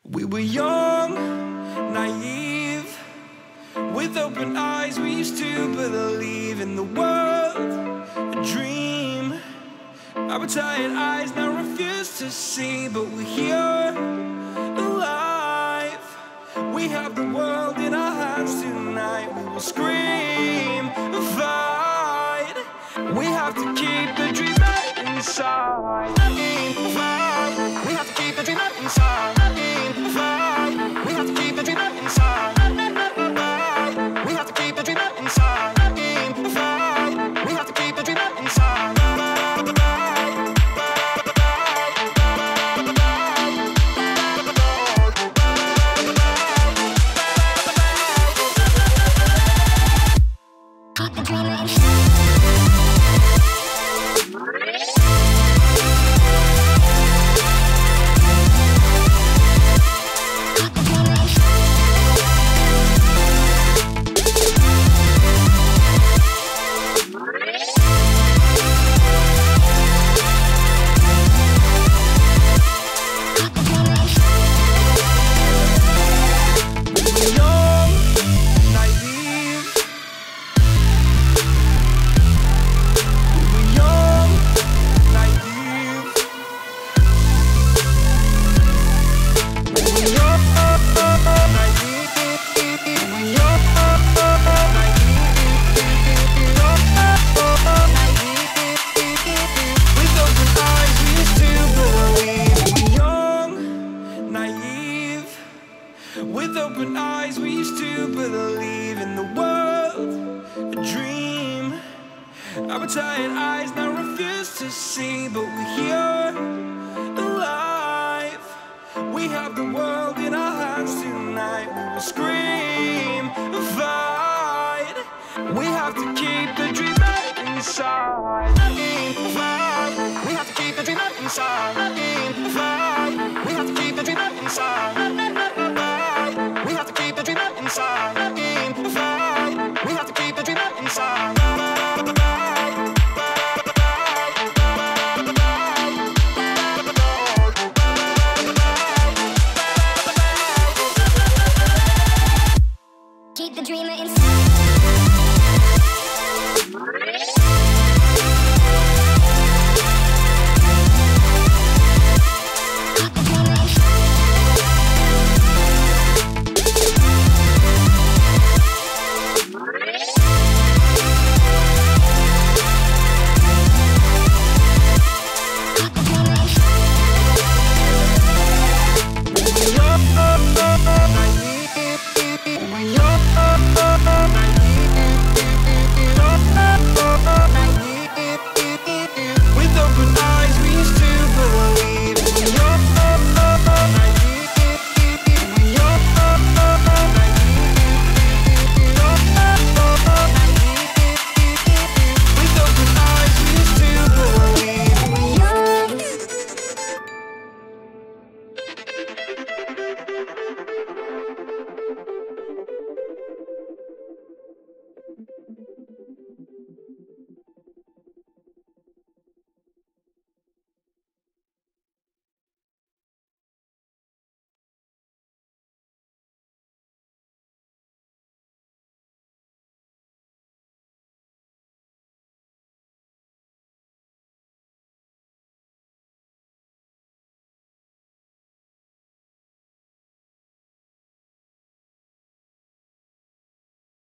We were young, naive, with open eyes we used to believe in the world, a dream. Our tired eyes now refuse to see, but we're here, alive. We have the world in our hands tonight. We will scream and fight. We have to keep the dream inside. We have to keep the dream inside. We have to keep the dream inside. We have to keep the dream inside. We have to keep the dream inside. Keep the dream inside. With open eyes we used to believe in the world, a dream. Our tired eyes now refuse to see, but we're here, alive. We have the world in our hands tonight. We will scream